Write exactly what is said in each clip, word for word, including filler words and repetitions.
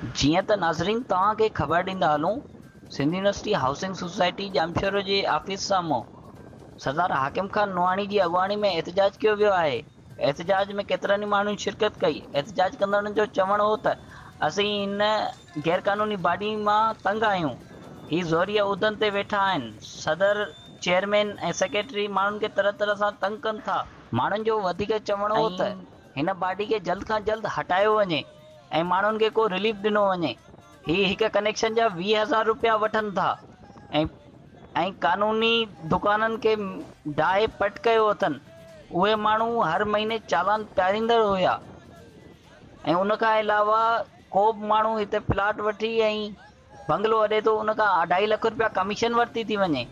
जीअं त नाज़रीन तव्हांखे ख़बर ॾींदा हलूं, Sindh university housing society Jamshoro जे ऑफिस साम्हूं सरदार हाकिम खान नूआणी जी अॻुवाणी में एहतजाज कयो वियो आहे। एहतजाज में केतिरनि माण्हुनि शिरकत कई। एहतजाज कंदड़नि जो चवणु हो त असीं इन गैरकानूनी बाडी मां तंग आहियूं। ही ज़ोरिया उहिदनि ते वेठा आहिनि। सदर, चेयरमैन ऐं सेक्रेटरी माण्हुनि खे तरह तरह सां तंग कनि था। माण्हुनि जो वधीक चवणु हो त हिन बाडी खे जल्द खां जल्द हटायो वञे ऐं माण्हुनि खे को रिलीफ ॾिनो वञे। ही हिक कनेक्शन जा वीह हज़ार रुपया वठनि था ऐं ऐं कानूनी दुकाननि खे डाहे पट कयो अथनि। उहे माण्हू हर महीने चालान पारींदड़ हुया ऐं उन खां अलावा को बि माण्हू हिते प्लाट वठी ऐं बंगलो अॾे थो, उन खां अढाई लख रुपया कमीशन वरिती थी वञे।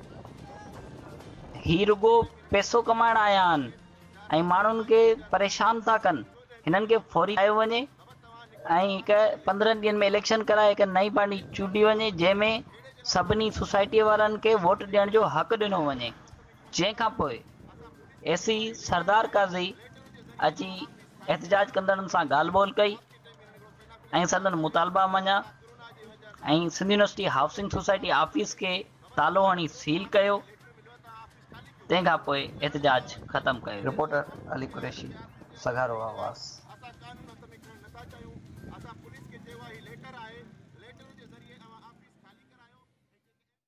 ही रुगो पैसो कमाइण आया आहिनि ऐं माण्हुनि खे परेशान था कनि। हिननि खे फौरी हटायो वञे ऐं हिकु पंद्रहंनि ॾींहंनि में इलेक्शन कराए हिकु नई पार्टी चूंडी वञे, जंहिंमें सभिनी सोसाइटीअ वारनि खे वोट ॾियण जो हक़ ॾिनो वञे। जंहिंखां पोइ एसी सरदार काज़ी अची एहतजाज कंदड़नि सां ॻाल्हि ॿोल कई ऐं संदन मुतालबा मञा ऐं Sindh university housing society office खे तालो हणी सील कयो। तंहिंखां पोइ एहतजाज ख़तम कयो। रिपोर्टर अली कुरैशी, सगारो आवाज़।